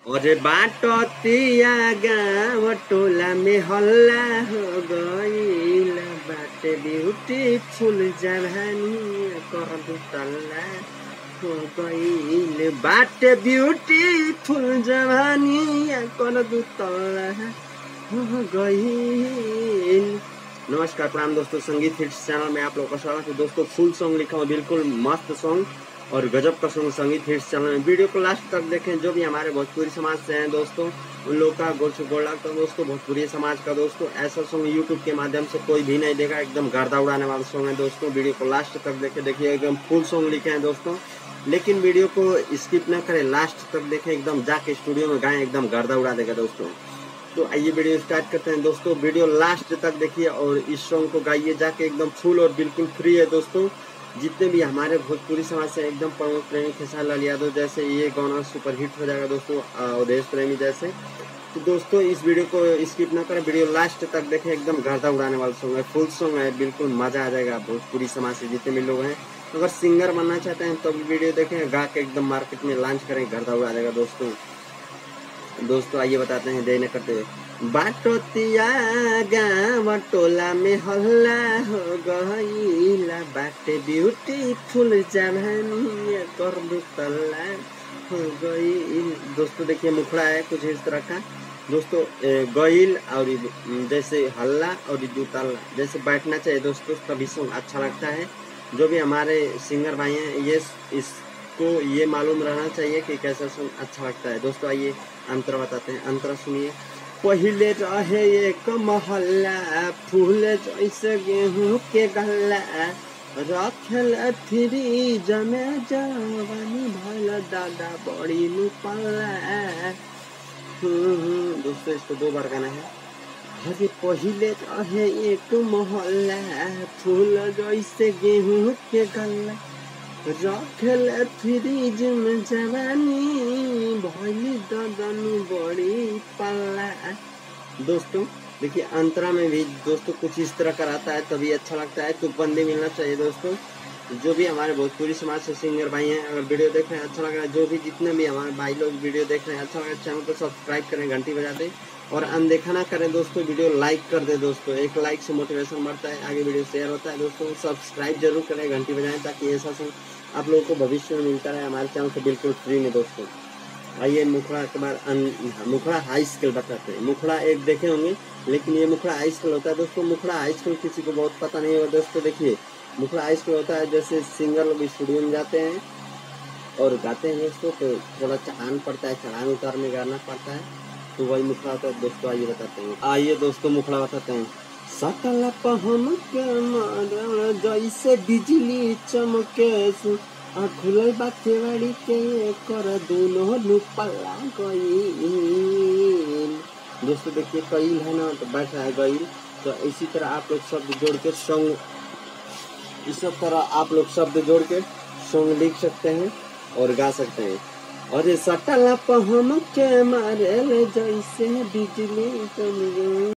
और बाटतिया गाँव टोला में हल्ला हो गईल बाटे ब्यूटीफुल जवानी कर दू तल्ला हो गईल बाटे ब्यूटीफुल जवानी कर दू तल्ला हो गईल। नमस्कार प्रणाम दोस्तों, संगीत हिट्स चैनल में आप लोगों का स्वागत है। दोस्तों फुल सॉन्ग लिखा हुआ, बिल्कुल मस्त सॉन्ग और गजब का सॉन्ग संगीत हिट्स चैनल में। वीडियो को लास्ट तक देखें। जो भी हमारे भोजपुरी समाज से हैं दोस्तों, उन लोग का गोड़ लगता है दोस्तों। भोजपुरी समाज का दोस्तों ऐसा सॉन्ग यूट्यूब के माध्यम से कोई भी नहीं देगा, एकदम गर्दा उड़ाने वाला सॉन्ग है दोस्तों। वीडियो को लास्ट तक देखें, देखिए एकदम फुल सॉन्ग लिखे हैं दोस्तों, लेकिन वीडियो को स्किप न करें, लास्ट तक देखें, एकदम जाके स्टूडियो में गाएं, एकदम गर्दा उड़ा देगा दोस्तों। तो आइए वीडियो स्टार्ट करते हैं दोस्तों। वीडियो लास्ट तक देखिए और इस सॉन्ग को गाइए जाके, एकदम फुल और बिल्कुल फ्री है दोस्तों। जितने भी हमारे भोजपुरी समाज से एकदम प्रमुख प्रेमी खेसारी लाल यादव जैसे ये गाना सुपर हिट हो जाएगा दोस्तों, अवधेश प्रेमी जैसे। तो दोस्तों इस वीडियो को स्किप ना करें, वीडियो लास्ट तक देखें, एकदम गर्दा उड़ाने वाला सॉन्ग है, फुल सॉन्ग है, बिल्कुल मजा आ जाएगा। भोजपुरी समाज से जितने भी लोग हैं, अगर सिंगर बनना चाहते हैं तो भी वीडियो देखें, गा के एकदम मार्केट में लॉन्च करें, गर्दा उड़ा देगा दोस्तों। दोस्तों आइए बताते हैं देर न करते हुए। बाटतिया गाँव टोला में हल्ला हो गईला बाटे ब्यूटीफुल जवानी कर दू तल्ला हो गईल। दोस्तों देखिए मुखड़ा है कुछ इस तरह का दोस्तों, गईल और जैसे हल्ला और दू तल्ला जैसे बैठना चाहिए दोस्तों, तभी सॉन्ग अच्छा लगता है। जो भी हमारे सिंगर भाई हैं ये इसको ये मालूम रहना चाहिए कि कैसा सॉन्ग अच्छा लगता है दोस्तों। आइए अंतर बताते हैं, अंतर सुनिए। पहिले रहे एक महल्ला फूल जैसे गेहूं के गल्ला रखल फ्रीज में जवानी भल दादा बड़ी नुपल्ला। दोस्तों इसको 2 बार गाना है। अरे पहिले रहे एक महल्ला फूल जैसे गेहूं के गल्ला रखल फ्रीज में जवानी भली ददन बड़ी पल्ला। दोस्तों देखिए अंतरा में भी दोस्तों कुछ इस तरह का रहता है, तभी अच्छा लगता है। तो बंदे मिलना चाहिए दोस्तों। जो भी हमारे भोजपुरी समाज से सिंगर भाई हैं, अगर वीडियो देख रहे हैं अच्छा लग रहा है, जो भी जितने भी हमारे भाई लोग वीडियो देख रहे हैं अच्छा लग रहा है, चैनल को सब्सक्राइब करें, घंटी बजा दें और अनदेखा ना करें दोस्तों। वीडियो लाइक कर दे दोस्तों, एक लाइक से मोटिवेशन बढ़ता है, आगे वीडियो शेयर होता है दोस्तों। सब्सक्राइब जरूर करें, घंटी बजाएं, ताकि ऐसा आप लोगों को भविष्य में मिलता रहे हमारे चैनल से बिल्कुल फ्री में दोस्तों। आइए मुखड़ा के बाद मुखड़ा हाई स्केल बताते हैं। मुखड़ा एक देखे होंगे, लेकिन ये मुखड़ा हाई स्केल होता है दोस्तों। मुखड़ा हाई स्केल किसी को बहुत पता नहीं होगा दोस्तों। देखिए मुखड़ा हाई स्केल होता है जैसे सिंगर लोग स्टूडियो में जाते हैं और गाते हैं दोस्तों, तो थोड़ा चढ़ान पड़ता है, चढ़ान उतार में गाना पड़ता है, तो वही मुखड़ा होता है दोस्तों। आइए बताते हैं, आइए दोस्तों मुखड़ा बताते हैं। सकल पहन के मारल जैसे बिजली चमके खुलल बा केवाड़ी के कर दोनों नुपल्ला गईल। दोस्तों देखिए कईल है ना, तो बैठा है गईल। तो इसी तरह आप लोग शब्द जोड़ के सॉन्ग, इस तरह आप लोग शब्द जोड़ के सॉन्ग लिख सकते हैं और गा सकते हैं। और सटल पहन के मारल जैसे बिजली चमके